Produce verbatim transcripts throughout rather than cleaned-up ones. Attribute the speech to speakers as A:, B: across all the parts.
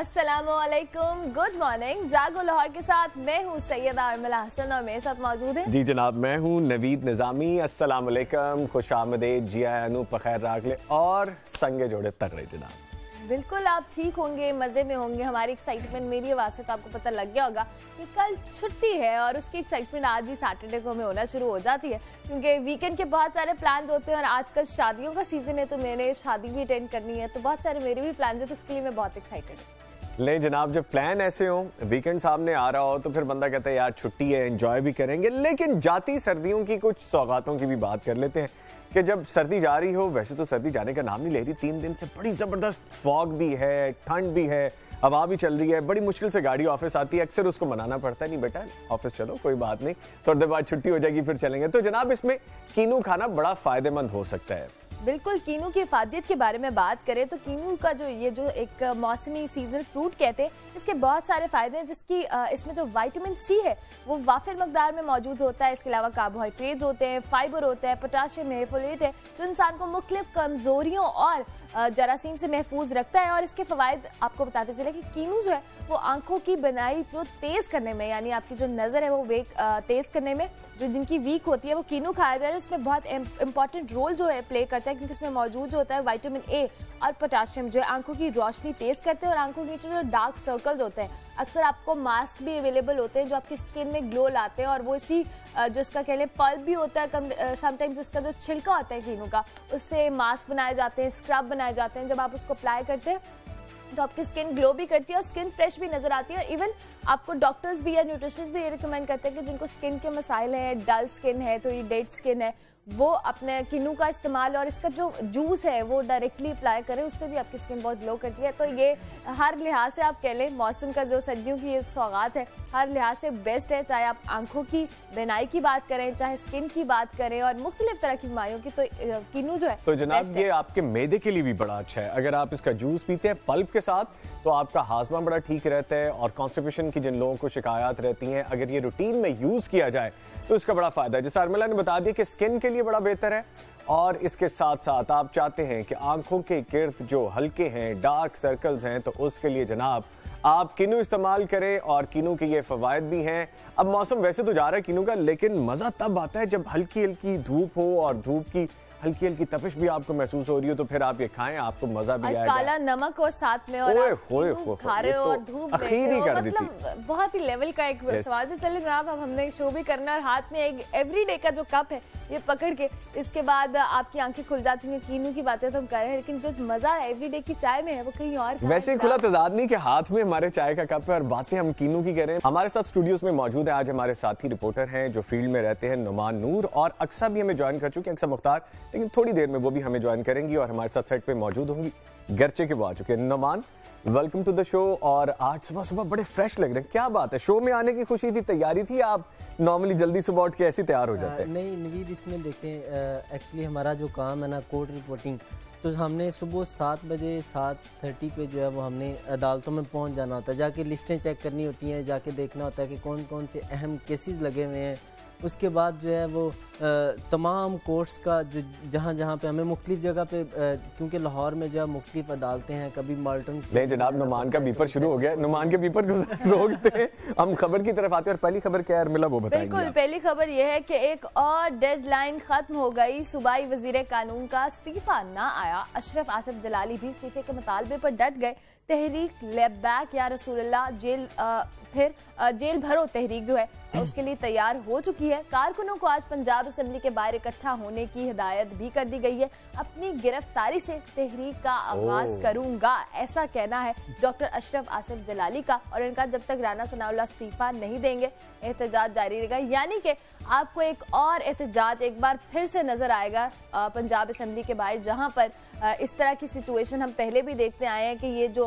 A: अस्सलामुअलैकुम, good morning. जागो लाहौर के साथ मैं हूँ सैयदा अरमला हसन और मेरे साथ मौजूद है
B: जी जनाब, मैं हूँ नवीद निजामी। अस्सलामुअलैकुम, खुश आमदेद, जिया अनु पखैर रागले और संगे जोड़े तगड़े जनाब।
A: बिल्कुल आप ठीक होंगे, मजे में होंगे। हमारी एक्साइटमेंट मेरी आवाज से तो आपको पता लग गया होगा कि कल छुट्टी है और उसकी एक्साइटमेंट आज ही सैटरडे को हमें होना शुरू हो जाती है, क्योंकि वीकेंड के बहुत सारे प्लान्स होते हैं और आजकल शादियों का सीजन है तो मैंने शादी भी अटेंड करनी है, तो बहुत सारे मेरे भी प्लान है, तो उसके लिए मैं बहुत एक्साइटेड हूँ।
B: ले जनाब, जब प्लान ऐसे हो, वीकेंड सामने आ रहा हो तो फिर बंदा कहता है यार छुट्टी है, एंजॉय भी करेंगे, लेकिन जाती सर्दियों की कुछ सौगातों की भी बात कर लेते हैं कि जब सर्दी जा रही हो, वैसे तो सर्दी जाने का नाम नहीं ले रही, तीन दिन से बड़ी जबरदस्त फॉग भी है, ठंड भी है, हवा भी चल रही है, बड़ी मुश्किल से गाड़ी ऑफिस आती है, अक्सर उसको मनाना पड़ता है, नहीं बेटा ऑफिस चलो कोई बात नहीं, थोड़ी देर बाद छुट्टी हो जाएगी फिर चलेंगे। तो जनाब इसमें कीनू खाना बड़ा फायदेमंद हो सकता है।
A: बिल्कुल, कीनू की इफादियत के बारे में बात करें तो कीनू का जो ये जो एक मौसमी सीजनल फ्रूट कहते हैं, इसके बहुत सारे फायदे हैं, जिसकी इसमें जो विटामिन सी है वो वाफिर मकदार में मौजूद होता है। इसके अलावा कार्बोहाइड्रेट्स होते हैं, फाइबर होता है, पोटाशियम है, फोलेट है, जो इंसान को मुख्तलिफ कमजोरियों और जरासीम से महफूज रखता है। और इसके फवायद आपको बताते चले कि कीनू जो है वो आंखों की बनाई जो तेज करने में, यानी आपकी जो नजर है वो वेक तेज करने में, जो जिनकी वीक होती है वो कीनू खाया जाए, उसमें बहुत इंपॉर्टेंट रोल जो है प्ले करता है, क्योंकि इसमें मौजूद जो होता है विटामिन ए और पोटाशियम, जो है आंखों की रोशनी तेज करते हैं और आंखों के नीचे जो डार्क सर्कल्स होते हैं, अक्सर आपको मास्क भी अवेलेबल होते हैं जो आपकी स्किन में ग्लो लाते हैं, और वो इसी जो इसका कह लें पल्प भी होता है, समटाइम्स इसका जो छिलका होता है कीनू का, उससे मास्क बनाए जाते हैं, स्क्रब बनाए जाते हैं। जब आप उसको अप्लाई करते हैं तो आपकी स्किन ग्लो भी करती है और स्किन फ्रेश भी नजर आती है। इवन आपको डॉक्टर्स भी या न्यूट्रिशनिस्ट भी ये रिकमेंड करते हैं कि जिनको स्किन के मसाइल हैं, डल स्किन है, थोड़ी डेड स्किन है, वो अपने कीनू का इस्तेमाल और इसका जो जूस है वो डायरेक्टली अप्लाई करें, उससे भी आपकी स्किन बहुत ग्लो करती है। तो ये हर लिहाज से आप कह लें मौसम का जो सर्दियों की ये सौगात है, हर लिहाज से बेस्ट है, चाहे आप आंखों की बनाई की बात करें, चाहे स्किन की बात करें और मुख्तलिफ तरह की बीमारियों की, तो कीनू जो है
B: तो जनाब ये आपके मैदे के लिए भी बड़ा अच्छा है। अगर आप इसका जूस पीते हैं पल्प के साथ तो आपका हाजमा बड़ा ठीक रहता है, और कॉन्स्टिपेशन की जिन लोगों को शिकायत रहती हैं, अगर ये रूटीन में यूज किया जाए तो इसका बड़ा फायदा है। जैसे अरमला ने बता दिया कि स्किन के लिए बड़ा बेहतर है, और इसके साथ साथ आप चाहते हैं कि आंखों के गिर्द जो हल्के हैं, डार्क सर्कल्स हैं, तो उसके लिए जनाब आप कीनू इस्तेमाल करें, और कीनू के ये फवायद भी हैं। अब मौसम वैसे तो जा रहा है कीनू का, लेकिन मजा तब आता है जब हल्की हल्की धूप हो और धूप की हल्की हल्की तपिश भी आपको महसूस हो रही हो, तो फिर आप ये खाएं, आपको मजा भी आएगा।
A: काला नमक और साथ में और
B: ओए,
A: आप
B: होए,
A: खा रहे हो और धूप
B: अखीर ही कर दी थी।
A: मतलब बहुत ही लेवल का एक सवाल है। चले जनाब, अब हमने शो भी करना, और हाथ में एक एवरीडे का जो कप है ये पकड़ के इसके बाद आपकी आंखें खुल जाती हैं। कीनू की बातें तो हम कर रहे हैं, लेकिन जो मजा एवरीडे की चाय में है वो कहीं और।
B: वैसे खुला तजाद नहीं कि हाथ में हमारे चाय का कप है और बातें हम कीनू की करें। हमारे साथ स्टूडियोज में मौजूद है आज हमारे साथी रिपोर्टर हैं जो फील्ड में रहते हैं, नुमान नूर, और अक्सा भी हमें ज्वाइन कर चुके हैं, अक्सा मुख्तार, लेकिन थोड़ी देर में वो भी हमें ज्वाइन करेंगी और हमारे साथ सेट पे मौजूद होंगी। गर्चे के वो आ चुके हैं। Numan, welcome to the show. और आज सुबह सुबह बड़े फ्रेश लग रहे हैं, क्या बात है? शो में आने की खुशी थी, तैयारी थी, आप नॉर्मली जल्दी सुबह उठ के ऐसे तैयार हो जाते हैं?
C: नहीं नवीद, इसमें देखें एक्चुअली हमारा जो काम है ना कोर्ट रिपोर्टिंग, तो हमने सुबह सात बजे सात थर्टी पे जो है वो हमने अदालतों में पहुंच जाना होता है, जाके लिस्टें चेक करनी होती हैं, जाके देखना होता है कि कौन कौन से अहम केसेस लगे हुए हैं। उसके बाद जो है वो आ, तमाम कोर्ट्स का जो जहाँ जहाँ पे हमें मुख्तलिफ जगह पे, क्योंकि लाहौर में जो है मुख्तलिफ अदालतें हैं, कभी माल्टन।
B: नहीं जनाब, नुमान का बीपर शुरू हो गया, नुमान के बीपर को रोकते हैं, हम खबर की तरफ आते हैं। और पहली खबर क्या है अरमला, वो बताएंगे?
A: बिल्कुल, पहली खबर यह है कि एक और डेडलाइन खत्म हो गई, सूबाई वजीर कानून का इस्तीफा ना आया। अशरफ आसिफ जलाली भी इस्तीफे के मुतालबे पर डट गए। तहरीक लेब बैक या रसूलुल्लाह जेल आ, फिर आ, जेल भरो तहरीक जो है उसके लिए तैयार हो चुकी है। कारकुनों को आज पंजाब असेंबली के बाहर इकट्ठा होने की हिदायत भी कर दी गई है। अपनी गिरफ्तारी से तहरीक का आगाज करूंगा, ऐसा कहना है डॉक्टर अशरफ आसिफ जलाली का, और इनका जब तक राना सनाउल्लाह इस्तीफा नहीं देंगे एहतजाज जारी रहेगा। यानी कि आपको एक और एहतजाज एक बार फिर से नजर आएगा पंजाब असेंबली के बाहर, जहां पर इस तरह की सिचुएशन हम पहले भी देखते आए हैं कि ये जो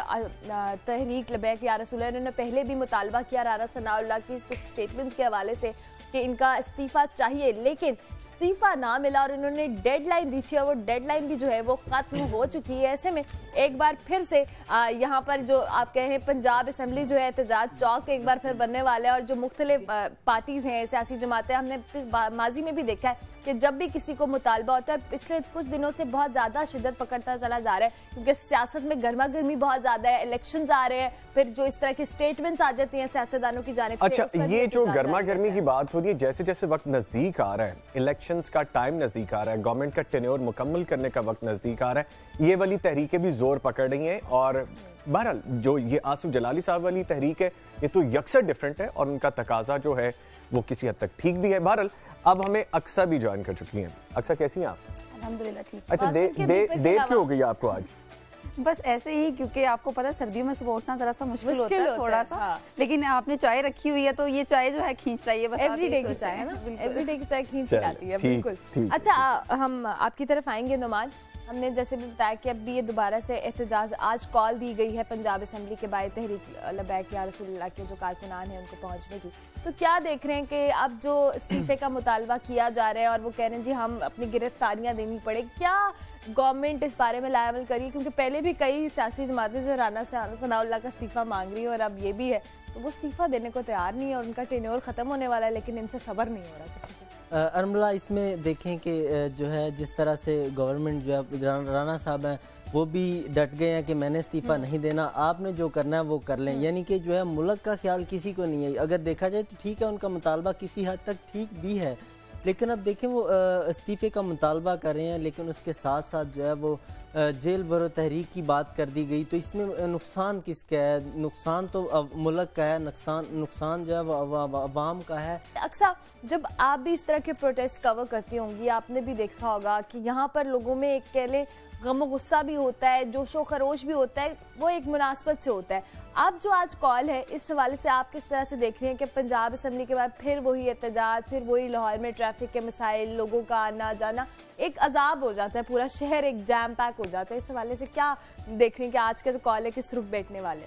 A: तहरीक लबैक या रसूल, इन्होंने पहले भी मुतालबा किया राना सनाउल्लाह की कुछ स्टेटमेंट्स के हवाले से कि इनका इस्तीफा चाहिए, लेकिन استعفا نہ ملا اور انہوں نے ڈیڈ لائن دی تھی اور وہ ڈیڈ لائن بھی جو ہے وہ ختم ہو چکی ہے. ایسے میں ایک بار پھر سے یہاں پر جو آپ کہیں پنجاب اسمبلی جو ہے احتجاج چوک ایک بار پھر بننے والا ہے اور جو مختلف پارٹیز ہیں سیاسی جماعتیں ہم نے ماضی میں بھی دیکھا ہے کہ جب بھی کسی کو مطالبہ ہوتا ہے پچھلے کچھ دنوں سے بہت زیادہ شدت پکڑتا چلا جا رہا ہے کیونکہ سیاست میں گرما گرمی بہت زیادہ ہے, الیکشنز آ رہے ہیں, پھر جو اس طرح کی سٹیٹمنٹس آ جاتی ہیں سیاستدانوں کی جانب سے.
B: اچھا یہ جو گرما گرمی کی بات ہو رہی ہے جیسے جیسے وقت نزدیک آ رہا ہے, الیکشنز کا ٹائم نزدیک آ رہا ہے, گورنمنٹ کا ٹینیور مکمل کرنے کا وقت نزدیک آ رہا ہے, یہ والی تحریکیں بھی زور پکڑ رہی ہیں. اور بہرحال جو یہ آصف جلالی صاحب والی تحریک ہے یہ تو یکسر ڈیفرنٹ ہے اور ان کا تقاضا جو ہے وہ کسی حد تک ٹھیک بھی ہے. بہرحال اب ہمیں اقصا بھی جوائن کر چکی ہیں. اقصا کیسی ہیں آپ؟
D: الحمدللہ ٹھیک.
B: اچھا دیر کیوں ہو گئی آپ کو آج؟
D: بس ایسے ہی کیونکہ آپ کو پتا سردیوں میں صبح اٹھنا ذرا سا مشکل ہوتا ہے تھوڑا سا, لیکن آپ نے چائے رکھی ہوئی ہے تو یہ چائے جو ہے کھینچ لائی ہے, بس
A: ایوری ڈے کی چائے ہے نا, ایوری ڈے کی چائے کھینچ لاتی ہے. بالکل. اچھا ہم آپ کی طرف آئیں گے نعمان. ہم نے جیسے بھی بتایا کہ اب بھی یہ دوبارہ سے احتجاج آج کال دی گئی ہے پنجاب اسمبلی کے باعث تحریک لبیک یا رسول اللہ کے جو کارکنان ہیں ان کو پہنچنے کی. تو کیا دیکھ رہے ہیں کہ اب جو استعفے کا مطالبہ کیا جا رہا ہے اور وہ کہہ رہے ہیں جی ہم اپنی گرفتاریاں دینی پڑے, کیا گورنمنٹ اس بارے میں لائبل کری؟ کیونکہ پہلے بھی کئی سیاسی جماعتیں جو رانا ثناء اللہ کا استعفیٰ مانگ رہی ہیں اور اب یہ بھی ہے تو وہ استعفیٰ دینے کو تیار نہیں ہے اور ان کا ٹینیور ختم ہونے والا ہے لیکن ان سے صبر نہیں ہو رہا کسی سے.
C: ارملہ اس میں دیکھیں کہ جو ہے جس طرح سے گورنمنٹ جو ہے رانا صاحب ہیں وہ بھی ڈٹ گئے ہیں کہ میں نے استعفیٰ نہیں دینا, آپ نے جو کرنا ہے وہ کر لیں. یعنی کہ جو ہے ملک کا خیال کسی کو نہیں ہے. اگر دیکھا جائے تو ٹھیک ہے ان کا مطالبہ کسی حد تک ٹھیک بھی ہے, لیکن اب دیکھیں وہ استعفے کا مطالبہ کر رہے ہیں لیکن اس کے ساتھ ساتھ جو ہے وہ جیل برو تحریک کی بات کر دی گئی. تو اس میں نقصان کس کا ہے؟ نقصان تو ملک کا ہے, نقصان نقصان جو ہے وہ عوام کا ہے.
A: اکثر جب آپ بھی اس طرح کے پروٹیسٹ کور کرتی ہوں گی آپ نے بھی دیکھا ہوگا کہ یہاں پر لوگوں میں ایک کہہ لیں غم و غصہ بھی ہوتا ہے, جوش و خروش بھی ہوتا ہے, وہ ایک مناسبت سے ہوتا ہے. اب جو آج کال ہے اس حوالے سے آپ کس طرح سے دیکھ رہے ہیں کہ پنجاب اسمبلی کے بعد پھر وہی احتجاج, پھر وہی لاہور میں ٹریفک کے مسائل, لوگوں کا آنا جانا, ایک عذاب ہو جاتا ہے, پورا شہر ایک جام پیک ہو جاتا ہے. اس حوالے سے کیا دیکھ رہے ہیں کہ آج کا جو کال ہے کس رخ بیٹھنے والے؟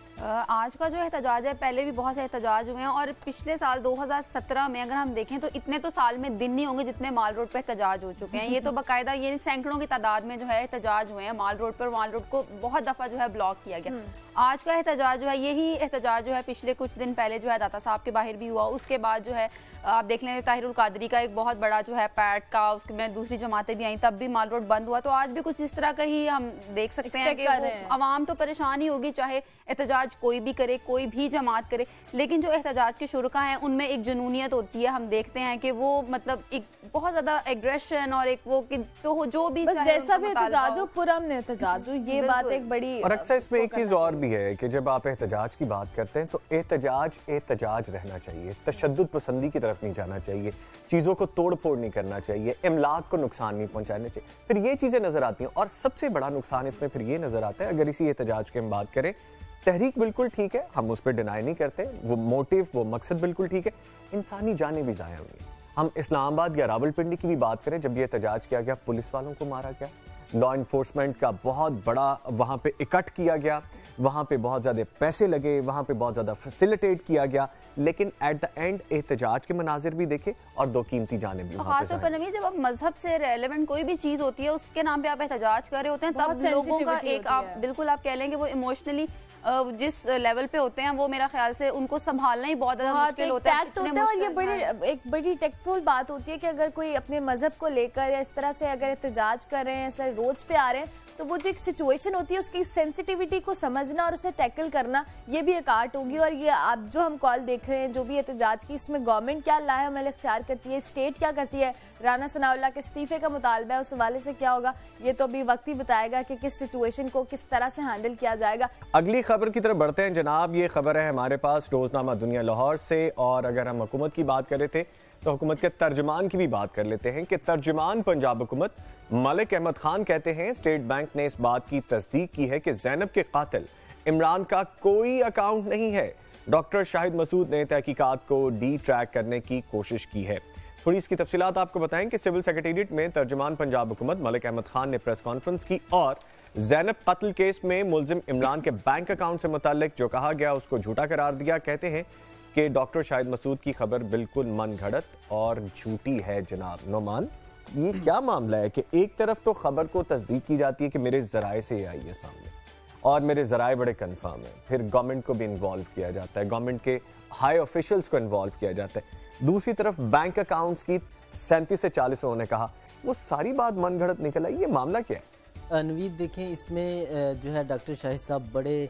D: آج کا جو احتجاج ہے پہلے بھی بہت سے احتجاج ہوئے ہیں اور پچھلے سال دو ہزار سترہ میں اگر ہم دیکھیں تو اتنے تو سال میں دن نہیں ہوں گے جتنے مال روڈ پہ احتجاج ہو چکے ہیں. یہ تو باقاعدہ یہ سینکڑوں کی تعداد میں جو ہے احتجاج ہوئے ہیں مال روڈ پر, مال روڈ کو بہت دفعہ جو ہے بلاک کیا گیا. آج کا احتجاج جو ہے یہی احتجاج جو ہے پچھلے کچھ دن پہلے جو ہے داتا صاحب کے باہر بھی ہوا, اس کے بعد جو ہے آپ دیکھ لیں طاہر القادری کا ایک بہت بڑا جو ہے پیٹ کا, اس میں دوسری جماعتیں بھی آئیں تب بھی مال روڈ بند ہوا. تو آج بھی کچھ اس طرح کا ہی ہم دیکھ سکتے ہیں کہ عوام تو پریشان ہی ہوگی چاہے احتجاج کوئی بھی کرے, کوئی بھی جماعت کرے, لیکن جو احتجاج کے شرکا ہیں ان میں ایک جنونیت ہوتی ہے. ہم دیکھتے ہیں کہ وہ مطلب ایک بہت زیادہ ایگریشن اور ایک وہ جو بھی
A: جیسا بھی احتجاج ہو پرامن احتجاج ہو, یہ بات ایک بڑی.
B: اور اکثر اس میں ایک چیز اور بھی ہے کہ جب آپ احتجاج کی بات کرتے ہیں تو احتجاج احتجاج رہنا چاہیے, تشدد پسندی کی طرف نہیں جانا چاہیے, چیزوں کو توڑ پھوڑ نہیں کرنا چاہیے, املاک کو نقصان نہیں پہنچانا چاہیے. پھر یہ چیزیں نظر آتی ہیں اور سب سے بڑا نقصان اس میں پھر یہ نظر آتا ہے اگر اسی احتجاج کی ہم بات کریں. تحریک بالکل ٹھیک ہے, ہم اس پہ ڈینائی نہیں کرتے, وہ موٹیو وہ مقصد بالکل ٹھیک ہے, انسانی جانیں بھی ضائع ہوئی. ہم اسلام آباد یا راول پنڈی کی بھی بات کریں, جب یہ احتجاج کیا گیا پولیس والوں کو مارا گیا, لا انفورسمنٹ کا بہت بڑا وہاں پہ اکٹھ کیا گیا, وہاں پہ بہت زیادہ پیسے لگے, وہاں پہ بہت زیادہ فیسیلیٹیٹ کیا گیا, لیکن ایٹ دا اینڈ احتجاج کے مناظر بھی دیکھے اور دو قیمتی جانیں بھی.
D: خاص طور پر نوید جب آپ مذہب سے ریلیونٹ کوئی بھی چیز ہوتی ہے اس کے نام پہ آپ احتجاج کر رہے ہوتے ہیں تب لوگوں کا ایک آپ بالکل آپ کہہ لیں کہ وہ ایموشنلی جس لیول پہ ہوتے ہیں وہ میرا خیال سے ان کو سنبھالنا ہی بہت زیادہ مشکل ہوتا ہے.
A: اور یہ بڑی ایک بڑی ٹیکٹفل بات ہوتی ہے کہ اگر کوئی اپنے مذہب کو لے کر یا اس طرح سے اگر احتجاج کر رہے ہیں, اس طرح روڈ پہ آ رہے ہیں, تو وہ جو ایک سچویشن ہوتی ہے اس کی سینسٹیوٹی کو سمجھنا اور اسے ٹیکل کرنا یہ بھی ایک آرٹ ہوگی. اور یہ آپ جو ہم کال دیکھ رہے ہیں جو بھی احتجاج کی, اس میں گورنمنٹ کیا لایا عمل اختیار کرتی ہے, اسٹیٹ کیا کرتی ہے, رانا ثناء اللہ کے استعفے کا مطالبہ ہے, اس حوالے سے کیا ہوگا یہ تو ابھی وقت ہی بتائے گا کہ کس سچویشن کو کس طرح سے ہینڈل کیا جائے گا.
B: اگلی خبر کی طرف بڑھتے ہیں جناب. یہ خبر ہے ہمارے پاس روزنامہ دنیا لاہور سے, اور اگر ہم حکومت کی بات کر رہے تھے تو حکومت کے ترجمان کی بھی بات کر لیتے ہیں کہ ترجمان پنجاب حکومت ملک احمد خان کہتے ہیں اسٹیٹ بینک نے اس بات کی تصدیق کی ہے کہ زینب کے قاتل عمران کا کوئی اکاؤنٹ نہیں ہے. ڈاکٹر شاہد مسعود نے تحقیقات کو ڈی ٹریک کرنے کی کوشش کی ہے. تھوڑی اس کی تفصیلات آپ کو بتائیں کہ سول سیکریٹریٹ میں ترجمان پنجاب حکومت ملک احمد خان نے پریس کانفرنس کی اور زینب قتل کیس میں ملزم عمران کے بینک اکاؤنٹ سے متعلق جو کہا گیا اس کو جھوٹا قرار دیا. کہتے ہیں کہ ڈاکٹر شاہد مسعود کی خبر بالکل من گھڑت اور جھوٹی ہے جناب نعمان. یہ کیا معاملہ ہے کہ ایک طرف تو خبر کو تصدیق کی جاتی ہے کہ میرے ذرائع سے یہ آئی ہے سامنے اور میرے ذرائع بڑے کنفرم ہیں, پھر گورنمنٹ کو بھی انوالو کیا جاتا ہے, گورنمنٹ کے ہائی آفیشلز کو انوالو کیا جاتا ہے, دوسری طرف بینک اکاؤنٹس کی سینتیس سے چالیس انہوں نے کہا, وہ ساری بات من گھڑت نکل آئی. یہ معاملہ کیا ہے؟
C: نوید دیکھیں, اس میں جو ہے ڈاکٹر شاہد صاحب بڑے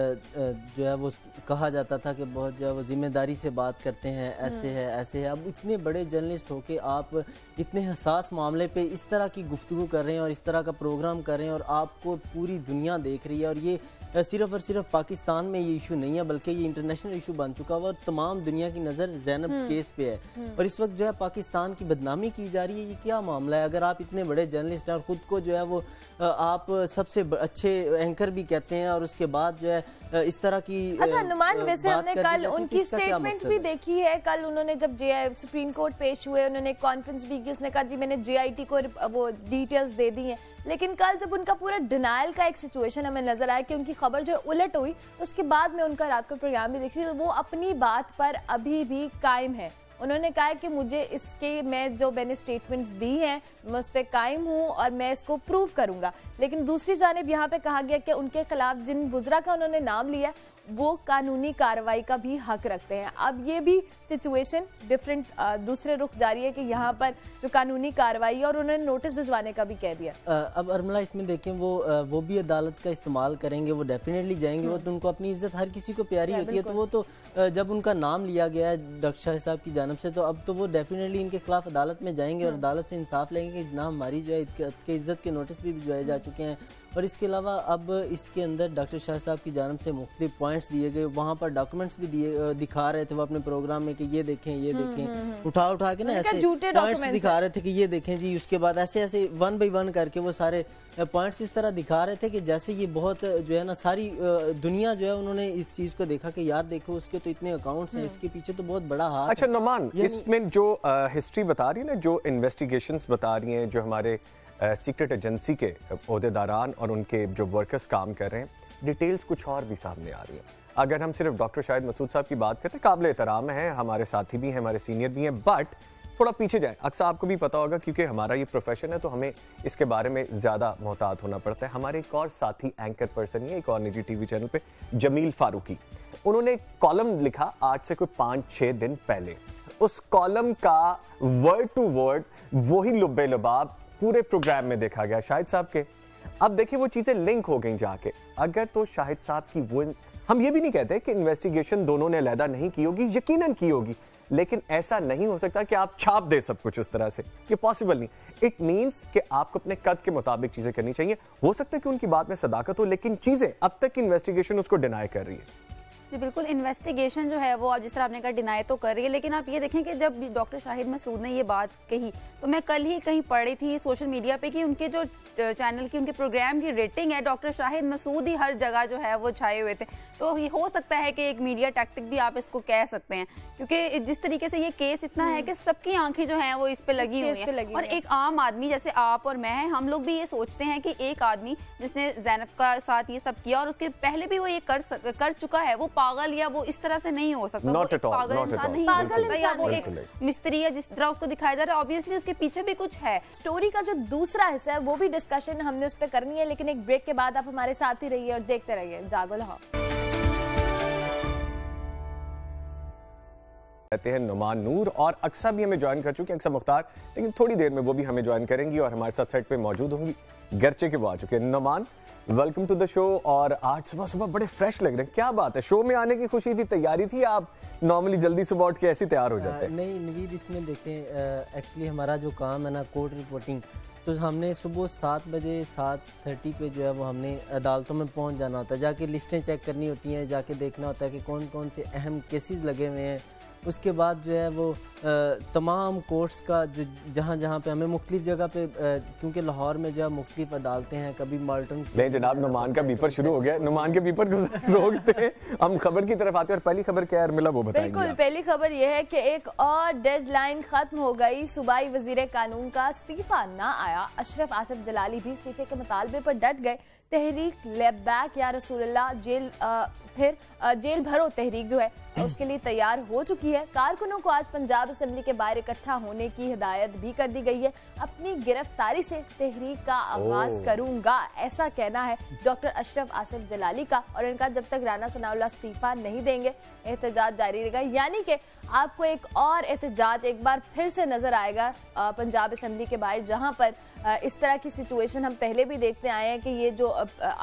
C: جو ہے وہ کہا جاتا تھا کہ بہت جو ہے وہ ذمہ داری سے بات کرتے ہیں, ایسے ہے ایسے ہے. اب اتنے بڑے جرنلسٹ ہو کے آپ اتنے حساس معاملے پہ اس طرح کی گفتگو کر رہے ہیں اور اس طرح کا پروگرام کر رہے ہیں اور آپ کو پوری دنیا دیکھ رہی ہے, اور یہ صرف اور صرف پاکستان میں یہ ایشو نہیں ہے بلکہ یہ انٹرنیشنل ایشو بن چکا ہوا اور تمام دنیا کی نظر زینب کیس پہ ہے, اور اس وقت جو ہے پاکستان کی بدنامی کی جا رہی ہے. یہ کیا معاملہ ہے؟ اگر آپ اتنے بڑے جرنلسٹ ہیں اور خود کو جو ہے وہ آپ سب سے اچھے اینکر بھی کہتے ہیں اور اس کے بعد جو ہے اس طرح کی
A: اچھا نعمان, ویسے ہم نے کل ان کی سٹیٹمنٹ بھی دیکھی ہے. کل انہوں نے جب جے آئی سپریم کورٹ پیش ہوئے, انہوں نے کانفرنس بھی کی, اس نے کہا جی میں نے جے آئی ٹی کو وہ ڈیٹیلز دے دی ہیں, لیکن کل جب ان کا پورا ڈینائل کا ایک سچویشن ہمیں نظر آیا کہ ان کی خبر جو الٹ ہوئی, اس کے بعد میں ان کا رات کا پروگرام بھی دیکھ رہی, تو وہ اپنی بات پر ابھی بھی قائم ہے. انہوں نے کہا کہ مجھے اس کے میں جو میں نے سٹیٹمنٹس دی ہیں میں اس پہ قائم ہوں اور میں اس کو پروو کروں گا. لیکن دوسری جانب یہاں پہ کہا گیا کہ ان کے خلاف جن بزرا کا انہوں نے نام لیا وہ قانونی کارروائی کا بھی حق رکھتے ہیں. اب یہ بھی سچویشن ڈفرینٹ دوسرے رخ جاری ہے کہ یہاں پر جو قانونی کارروائی ہے, اور انہوں نے نوٹس بھجوانے کا بھی کہہ دیا.
C: اب ارملہ اس میں دیکھیں وہ وہ بھی عدالت کا استعمال کریں گے, وہ ڈیفینیٹلی جائیں گے, وہ تو ان کو اپنی عزت ہر کسی کو پیاری ہوتی ہے, تو وہ تو جب ان کا نام لیا گیا ہے ڈاکٹر شاہد صاحب کی جانب سے تو اب تو وہ ڈیفینیٹلی ان کے خلاف عدالت میں جائیں گے اور عدالت سے انصاف لیں گے کہ جناب ہماری جو ہے کہ عزت کے نوٹس بھی بھجوائے جا چکے ہیں. اور اس کے علاوہ اب اس کے اندر ڈاکٹر شاہد صاحب کی جانب سے مختلف پوائنٹس دیے گئے, وہاں پر ڈاکومنٹس بھی دیے دکھا رہے تھے وہ اپنے پروگرام میں کہ یہ دیکھیں یہ دیکھیں, اٹھا اٹھا کے نا ایسے پوائنٹس دکھا رہے تھے کہ یہ دیکھیں جی, اس کے بعد ایسے ایسے ون بائی ون کر کے وہ سارے پوائنٹس اس طرح دکھا رہے تھے کہ جیسے یہ بہت جو ہے نا ساری دنیا جو ہے انہوں نے اس چیز کو دیکھا کہ یار دیکھو اس کے تو اتنے اکاؤنٹس ہیں, اس کے پیچھے تو بہت بڑا ہاتھ.
B: اچھا نعمان, اس میں جو ہسٹری بتا رہی ہے نا, جو انویسٹیگیشنز بتا رہی ہیں, جو ہمارے سیکرٹ ایجنسی کے عہدیداران اور ان کے جو ورکرز کام کر رہے ہیں, ڈیٹیلز کچھ اور بھی سامنے آ رہی ہیں. اگر ہم صرف ڈاکٹر شاہد مسعود صاحب کی بات کرتے ہیں, قابل احترام ہیں, ہمارے ساتھی بھی ہیں, ہمارے سینئر بھی ہیں, بٹ تھوڑا پیچھے جائیں. اکثر آپ کو بھی پتا ہوگا کیونکہ ہمارا یہ پروفیشن ہے تو ہمیں اس کے بارے میں زیادہ محتاط ہونا پڑتا ہے. ہمارے ایک اور ساتھی اینکر پرسن ہے ایک اور نجی ٹی وی چینل پہ, جمیل فاروقی, انہوں نے کالم لکھا آج سے کوئی پانچ چھ دن پہلے. اس کالم کا ورڈ ٹو ورڈ وہی لبے لباب پورے پروگرام میں دیکھا گیا شاہد صاحب کے. اب دیکھیں وہ چیزیں لنک ہو گئیں جا کے. اگر تو شاہد صاحب کی وہ, ہم یہ بھی نہیں کہتے کہ انویسٹیگیشن دونوں نے علیحدہ نہیں کی ہوگی, یقیناً کی ہوگی, لیکن ایسا نہیں ہو سکتا کہ آپ چھاپ دے سب کچھ اس طرح سے, یہ پاسبل نہیں. اٹ مینس کہ آپ کو اپنے قد کے مطابق چیزیں کرنی چاہیے. ہو سکتا ہے کہ ان کی بات میں صداقت ہو, لیکن چیزیں اب تک انویسٹیگیشن اس کو ڈینائی کر رہی ہے.
D: جی بالکل, انویسٹیگیشن جو ہے وہ جس طرح آپ نے کہا ڈینائی تو کر رہی ہے, لیکن آپ یہ دیکھیں کہ جب ڈاکٹر شاہد مسعود نے یہ بات کہی تو میں کل ہی کہیں پڑھ رہی تھی سوشل میڈیا پہ کہ ان کے جو چینل کی ان کے پروگرام کی ریٹنگ ہے ڈاکٹر شاہد مسعود ہی ہر جگہ جو ہے وہ چھائے ہوئے تھے. تو یہ ہو سکتا ہے کہ ایک میڈیا ٹیکٹک بھی آپ اس کو کہہ سکتے ہیں, کیونکہ جس طریقے سے یہ کیس اتنا ہے کہ سب کی آنکھیں جو ہیں وہ اس پہ لگی ہوئی ہیں, اور ایک عام آدمی جیسے آپ اور میں ہیں, ہم لوگ بھی یہ سوچتے ہیں کہ ایک آدمی جس نے زینب کا ساتھ یہ سب کیا اور اس کے پہلے بھی وہ یہ کر چکا ہے, وہ پاگل یا وہ اس طرح سے نہیں ہو سکتا. وہ ایک پاگل انسان نہیں ہو سکتا, یا وہ ایک مستری ہے جس طرح اس کو دکھایا جا رہا ہے. آبویسلی اس کے پیچھے بھی کچھ ہے.
A: اسٹوری کا جو دوسرا حصہ ہے وہ بھی ڈسکشن ہم نے اس پہ کرنی ہے, لیکن ایک بریک کے بعد آپ ہمارے ساتھ ہی رہیے اور دیکھتے رہیے جاگو لاہور.
B: کہتے ہیں نعمان نور, اور اکثر بھی ہمیں جوائن کر چکے ہیں, اکثر مختار, لیکن تھوڑی دیر میں وہ بھی ہمیں جوائن کریں گی اور ہمارے ساتھ سیٹ پہ موجود ہوں گی, گرچہ کے وہ آ چکے ہیں. Nauman, welcome to the show. اور آج صبح صبح بڑے فریش لگ رہے ہیں, کیا بات ہے؟ شو میں آنے کی خوشی تھی, تیاری تھی, آپ نارملی جلدی صبح اٹھ کے ایسے تیار ہو جاتے ہیں؟
C: نہیں نوید, اس میں دیکھیں ایکچولی ہمارا جو کام ہے نا کورٹ رپورٹنگ, تو ہم نے صبح سات بجے سات تھرٹی پہ جو ہے وہ ہم نے عدالتوں میں پہنچ جانا ہوتا ہے, جا کے لسٹیں چیک کرنی ہوتی ہیں, جا کے دیکھنا ہوتا ہے کہ کون کون سے اہم کیسز لگے ہوئے ہیں. اس کے بعد جو ہے وہ تمام کورٹس کا جو جہاں جہاں پہ ہمیں مختلف جگہ پہ, کیونکہ لاہور میں جو ہے مختلف عدالتیں ہیں, کبھی مالٹن.
B: نہیں جناب, نعمان کا بیپر شروع ہو گیا, نعمان کے بیپر کو روکتے ہیں, ہم خبر کی طرف آتے ہیں. اور پہلی خبر کیا ہے ارملا, وہ بتائیں گے.
A: بالکل, پہلی خبر یہ ہے کہ ایک اور ڈیڈ لائن ختم ہو گئی. صوبائی وزیر قانون کا استعفیٰ نہ آیا. اشرف آصف جلالی بھی استعفے کے مطالبے پر ڈٹ گئے. تحریک لیب بیک یا رسول اللہ جیل پھر جیل بھرو تحریک جو ہے اس کے لیے تیار ہو چکی ہے. کارکنوں کو آج پنجاب اسمبلی کے باہر اکٹھا ہونے کی ہدایت بھی کر دی گئی ہے. اپنی گرفتاری سے تحریک کا آغاز کروں گا، ایسا کہنا ہے ڈاکٹر اشرف آصف جلالی کا، اور ان کا جب تک رانا ثناء اللہ استعفیٰ نہیں دیں گے احتجاج جاری رہے گا. یعنی کہ آپ کو ایک اور احتجاج ایک بار پھر سے نظر آئے گا پنجاب اسمبلی کے باہر، جہاں پر اس طرح کی سچویشن ہم پہلے بھی دیکھتے آئے ہیں کہ یہ جو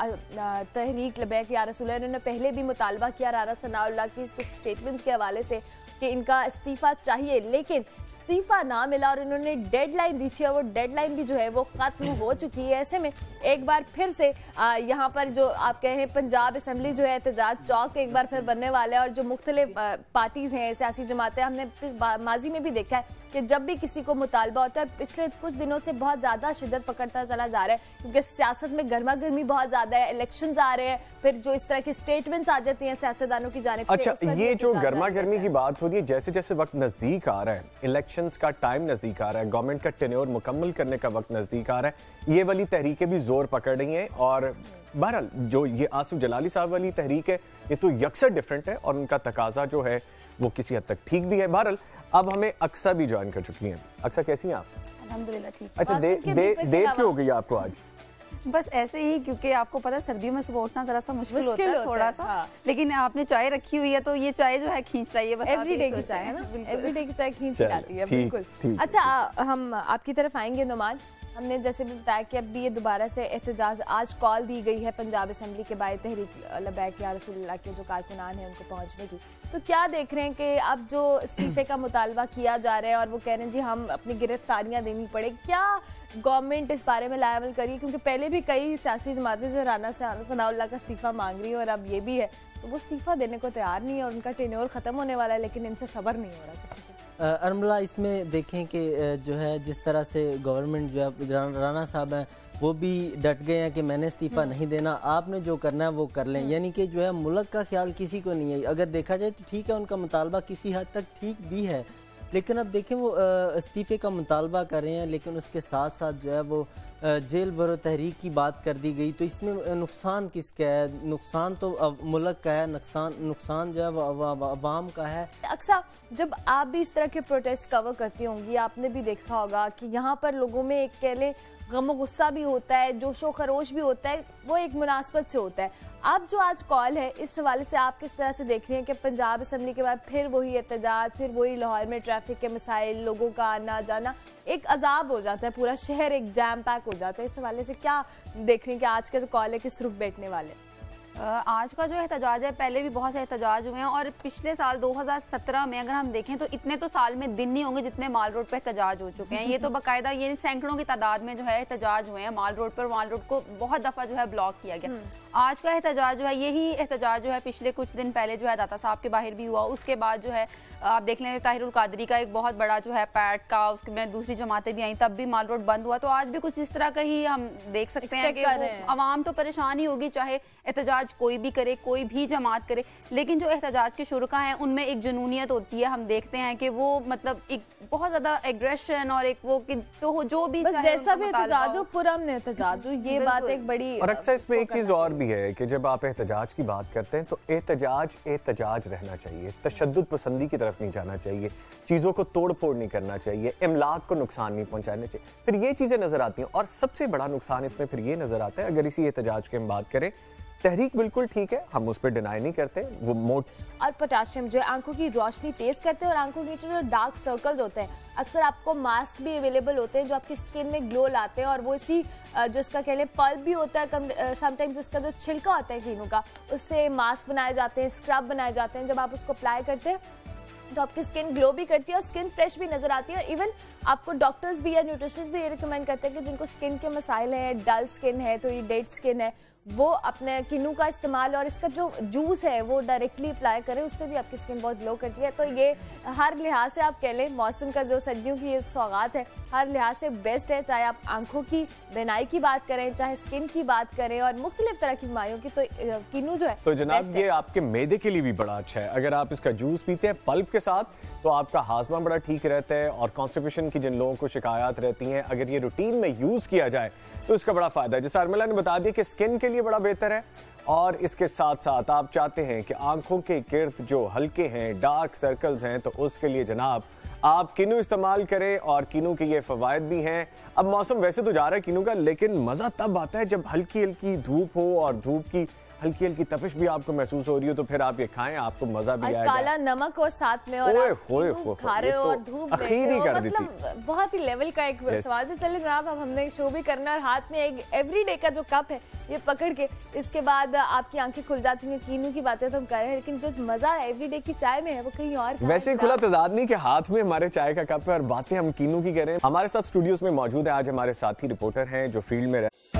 A: تحریک لبیک یا رسول اللہ، انہوں نے پہلے بھی مطالبہ کیا رانا ثناء اللہ کی کچھ اسٹیٹمنٹ کے حوالے سے کہ ان کا استعفیٰ چاہیے، لیکن استعفیٰ نہ ملا اور انہوں نے ڈیڈ لائن دی تھی اور وہ ڈیڈ لائن بھی جو ہے وہ ختم ہو چکی ہے. ایسے میں ایک بار پھر سے یہاں پر جو آپ کہیں پنجاب اسمبلی جو ہے احتجاج چوک ایک بار پھر بننے والا ہے، اور جو مختلف پارٹیز ہیں، سیاسی جماعتیں، ہم نے ماضی میں بھی دیکھا ہے کہ جب بھی کسی کو مطالبہ ہوتا ہے، پچھلے کچھ دنوں سے بہت زیادہ شدت پکڑتا چلا جا رہا ہے کیونکہ سیاست میں گرما گرمی بہت زیادہ ہے، الیکشنز آ رہے ہیں، پھر جو اس طرح کی سٹیٹمنٹس آ جاتی ہیں سیاستدانوں کی جانب سے.
B: اچھا، یہ جو گرما گرمی کی بات ہو رہی ہے، جیسے جیسے وقت نزدیک آ رہا ہے، الیکشنز کا ٹائم نزدیک آ رہا ہے، گورنمنٹ کا ٹینیور مکمل کرنے کا وقت نزدیک آ رہا ہے، یہ والی تحریکیں بھی زور پکڑ رہی ہیں. اور بہرحال جو یہ آصف جلالی صاحب والی تحریک ہے یہ تو یکسر ڈیفرنٹ ہے اور ان کا تقاضا جو ہے وہ کسی حد تک ٹھیک بھی ہے. بہرحال اب ہمیں اقصیٰ بھی جوائن کر چکی ہیں. اقصیٰ کیسی ہیں آپ؟
D: الحمدللہ ٹھیک.
B: اچھا، دیر کیوں ہو گئی آپ کو آج؟
D: بس ایسے ہی، کیونکہ آپ کو پتا سردیوں میں صبح اٹھنا ذرا سا مشکل ہوتا ہے تھوڑا سا، لیکن آپ نے چائے رکھی ہوئی ہے تو یہ چائے جو ہے کھینچ رہی ہے، بس
A: ایوری ڈے کی چائے ہے نا، ایوری ڈے کی چائے کھینچ جاتی ہے. بالکل. اچھا، ہم آپ کی طرف آئیں گے نعمان. ہم نے جیسے بھی بتایا کہ اب بھی یہ دوبارہ سے احتجاج آج کال دی گئی ہے پنجاب اسمبلی کے باہر تحریک لبیک یا رسول اللہ کے جو کارکنان ہیں ان کو پہنچنے کی. تو کیا دیکھ رہے ہیں کہ اب جو استعفے کا مطالبہ کیا جا رہا ہے اور وہ کہہ رہے ہیں جی ہم اپنی گرفتاریاں دینی پڑے، کیا گورنمنٹ اس بارے میں لاعمل کری؟ کیونکہ پہلے بھی کئی سیاسی جماعتیں جو رانا ثناء اللہ کا استعفیٰ مانگ رہی ہیں اور اب یہ بھی ہے، تو وہ استعفیٰ دینے کو تیار نہیں ہے اور ان کا ٹینیور ختم ہونے والا ہے، لیکن ان سے صبر نہیں ہو رہا کسی سے.
C: ارملہ، اس میں دیکھیں کہ جو ہے جس طرح سے گورنمنٹ جو ہے رانا صاحب ہیں وہ بھی ڈٹ گئے ہیں کہ میں نے استعفیٰ نہیں دینا، آپ نے جو کرنا ہے وہ کر لیں. یعنی کہ جو ہے ملک کا خیال کسی کو نہیں ہے. اگر دیکھا جائے تو ٹھیک ہے، ان کا مطالبہ کسی حد تک ٹھیک بھی ہے، لیکن اب دیکھیں وہ استعفے کا مطالبہ کر رہے ہیں، لیکن اس کے ساتھ ساتھ جو ہے وہ جیل برو تحریک کی بات کر دی گئی. تو اس میں نقصان کس کا ہے؟ نقصان تو ملک کا ہے، نقصان نقصان جو ہے وہ عوام کا ہے.
A: اکثر جب آپ بھی اس طرح کے پروٹیسٹ کور کرتی ہوں گی، آپ نے بھی دیکھا ہوگا کہ یہاں پر لوگوں میں ایک کہہ لیں غم و غصہ بھی ہوتا ہے، جوش و خروش بھی ہوتا ہے، وہ ایک مناسبت سے ہوتا ہے. اب جو آج کال ہے اس حوالے سے آپ کس طرح سے دیکھ رہے ہیں کہ پنجاب اسمبلی کے بعد پھر وہی احتجاج، پھر وہی لاہور میں ٹریفک کے مسائل، لوگوں کا آنا جانا، ایک عذاب ہو جاتا ہے، پورا شہر ایک جام پیک ہو جاتا ہے. اس حوالے سے کیا دیکھ رہے ہیں کہ آج کا جو کال ہے کس رخ بیٹھنے والے؟
D: آج کا جو احتجاج ہے، پہلے بھی بہت سے احتجاج ہوئے ہیں اور پچھلے سال دو ہزار سترہ میں اگر ہم دیکھیں تو اتنے تو سال میں دن نہیں ہوں گے جتنے مال روڈ پہ احتجاج ہو چکے ہیں. یہ تو باقاعدہ یہ سینکڑوں کی تعداد میں جو ہے احتجاج ہوئے ہیں مال روڈ پر. مال روڈ کو بہت دفعہ جو ہے بلاک کیا گیا. آج کا احتجاج جو ہے، یہی احتجاج جو ہے پچھلے کچھ دن پہلے جو ہے داتا صاحب کے باہر بھی ہوا. اس کے بعد جو ہے آپ دیکھ لیں طاہر القادری کا ایک بہت بڑا جو ہے پیٹ کا، اس میں دوسری جماعتیں بھی آئیں، تب بھی مال روڈ بند ہوا. تو آج بھی کچھ اس طرح کا ہی ہم دیکھ سکتے ہیں کہ عوام تو پریشان ہی ہوگی، چاہے احتجاج کوئی بھی کرے، کوئی بھی جماعت کرے. لیکن جو احتجاج کے شرکا ہیں ان میں ایک جنونیت ہوتی ہے. ہم دیکھتے ہیں کہ وہ مطلب ایک بہت زیادہ ایگریشن اور ایک وہ جو بھی
A: جیسا بھی احتجاج ہو، پرامن احتجاج ہو، یہ بات ایک بڑی.
B: اور اکثر اس میں ایک چیز اور بھی ہے کہ جب آپ احتجاج کی بات کرتے ہیں تو احتجاج احتجاج رہنا چاہیے، تشدد پسندی کی طرف نہیں جانا چاہیے، چیزوں کو توڑ پھوڑ نہیں کرنا چاہیے، املاک کو نقصان نہیں پہنچانا چاہیے. پھر یہ چیزیں نظر آتی ہیں. اور سب سے بڑا نقصان اس میں پھر یہ نظر آتا ہے، اگر اسی احتجاج کی ہم بات کریں، تحریک بالکل ٹھیک ہے، ہم اس پہ ڈینائی نہیں کرتے، وہ موٹ
A: اور پوٹاشیم جو ہے آنکھوں کی روشنی تیز کرتے ہیں اور آنکھوں کے نیچے جو ڈارک سرکلز ہوتے ہیں، اکثر آپ کو ماسک بھی اویلیبل ہوتے ہیں جو آپ کی سکن میں گلو لاتے ہیں، اور وہ اسی جو اس کا کہہ لیں پلپ بھی ہوتا ہے، سم ٹائمز اس کا جو چھلکا ہوتا ہے کینو کا، اس سے ماسک بنائے جاتے ہیں، اسکرب بنائے جاتے ہیں. جب آپ اس کو اپلائی کرتے ہیں تو آپ کی سکن گلو بھی کرتی ہے اور سکن فریش بھی نظر آتی ہے. ایون آپ کو ڈاکٹرز بھی یا نیوٹریشنسٹ بھی یہ ریکمینڈ کرتے ہیں کہ جن کو سکن کے مسائل ہیں، ڈل سکن ہے، تھوڑی ڈیڈ سکن ہے، وہ اپنے کینو کا استعمال اور اس کا جو جوس ہے وہ ڈائریکٹلی اپلائی کریں، اس سے بھی آپ کی سکن بہت گلو کرتی ہے. تو یہ ہر لحاظ سے آپ کہہ لیں موسم کا جو سردیوں کی یہ سوغات ہے ہر لحاظ سے بیسٹ ہے، چاہے آپ آنکھوں کی بینائی کی بات کریں، چاہے سکن کی بات کریں اور مختلف طرح کی بیماریوں کی. تو کینو جو ہے
B: تو جناب یہ آپ کے معدے کے لیے بھی بڑا اچھا ہے. اگر آپ اس کا جوس پیتے ہیں پلپ کے ساتھ تو آپ کا ہاضمہ بڑا ٹھیک رہتا ہے، اور کانسٹیپیشن کی جن لوگوں کو شکایات رہتی ہیں اگر یہ روٹین میں یوز کیا جائے تو اس کا بڑا فائدہ ہے. جیسے ارملا نے بتا دیا کہ سکن کے لیے लिए बड़ा बेहतर है। और इसके साथ साथ आप चाहते हैं कि आंखों के गिर्द जो हल्के हैं, डार्क सर्कल्स हैं, तो उसके लिए जनाब आप कीनू इस्तेमाल करें और कीनू के ये फवायद भी हैं। अब मौसम वैसे तो जा रहा है कीनू का, लेकिन मज़ा तब आता है जब हल्की हल्की धूप हो और धूप की हल्की हल्की तपिश भी आपको महसूस हो रही हो, तो फिर आप ये खाएं, आपको मजा भी आएगा।
A: काला नमक और साथ में और
B: ओए,
A: आप
B: होए,
A: कीनू
B: होए,
A: खा रहे हो और धूप में
B: अखीरी कर दी थी।
A: मतलब बहुत ही लेवल का एक स्वाद है। चले जनाब, अब हमने शो भी करना और हाथ में एक एवरीडे का जो कप है ये पकड़ के इसके बाद आपकी आंखें खुल जाती हैं। कीनू की बातें तो हम कर रहे हैं, लेकिन जो मजा एवरीडे की चाय में है वो कहीं और।
B: वैसे खुला तजाद नहीं कि हाथ में हमारे चाय का कप है और बातें हम कीनू की करें। हमारे साथ स्टूडियोज में मौजूद है आज हमारे साथी रिपोर्टर हैं जो फील्ड में रहे।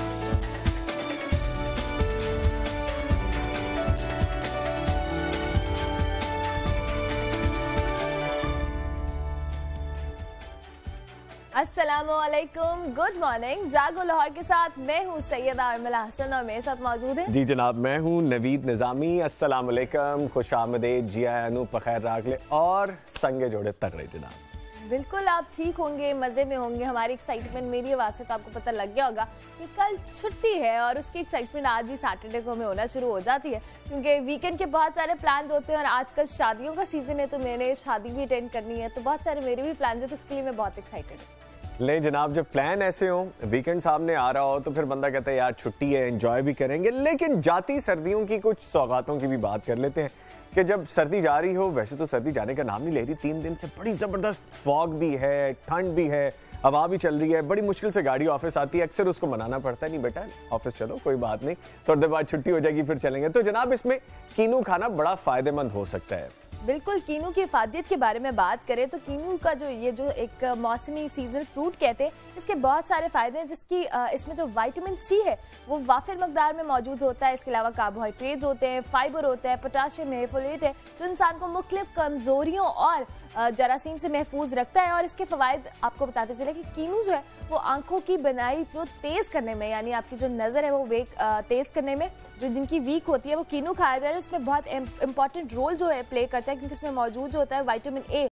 A: अस्सलामुअलैकुम, गुड मॉर्निंग। जागो लाहौर के साथ मैं हूँ सैयदा आरमला हसन और मेरे साथ मौजूद है
B: जी जनाब, मैं हूँ नवीद निजामी। अस्सलाम वालेकुम, खुश आमदेद, जिया अनु पखैर रागले और संगे जोड़े तगड़े जनाब।
A: बिल्कुल आप ठीक होंगे, मजे में होंगे। हमारी एक्साइटमेंट मेरी आवाज से तो आपको पता लग गया होगा कि कल छुट्टी है और उसकी एक्साइटमेंट आज ही सैटरडे को हमें होना शुरू हो जाती है, क्योंकि वीकेंड के बहुत सारे प्लान होते हैं और आजकल शादियों का सीजन है, तो मैंने शादी भी अटेंड करनी है, तो बहुत सारे मेरे भी प्लान है, तो उसके लिए मैं बहुत एक्साइटेड हूँ।
B: ले जनाब, जब प्लान ऐसे हो, वीकेंड सामने आ रहा हो, तो फिर बंदा कहता है यार छुट्टी है, एंजॉय भी करेंगे। लेकिन जाती सर्दियों की कुछ सौगातों की भी बात कर लेते हैं कि जब सर्दी जा रही हो, वैसे तो सर्दी जाने का नाम नहीं ले रही, तीन दिन से बड़ी जबरदस्त फॉग भी है, ठंड भी है, हवा भी चल रही है, बड़ी मुश्किल से गाड़ी ऑफिस आती है, अक्सर उसको मनाना पड़ता है, नहीं बेटा ऑफिस चलो, कोई बात नहीं, थोड़ी देर बाद छुट्टी हो जाएगी, फिर चलेंगे। तो जनाब, इसमें कीनू खाना बड़ा फायदेमंद हो सकता है।
A: बिल्कुल, कीनू की इफादियत के बारे में बात करें तो कीनू का जो ये जो एक मौसमी सीजनल फ्रूट कहते हैं, इसके बहुत सारे फायदे हैं, जिसकी इसमें जो विटामिन सी है वो वाफिर मकदार में मौजूद होता है। इसके अलावा कार्बोहाइड्रेट्स होते हैं, फाइबर होता है, पोटाशियम है, फोलेट है, जो इंसान को मुख्तलिफ कमजोरियों और जरासीम से महफूज रखता है। और इसके फवायद आपको बताते चले कि कीनू जो है वो आंखों की बनाई जो तेज करने में, यानी आपकी जो नजर है वो वेक तेज करने में, जो जिनकी वीक होती है वो कीनू खाया जा रहा है, उसमें बहुत इंपॉर्टेंट रोल जो है प्ले करता है, क्योंकि इसमें मौजूद जो होता है विटामिन ए,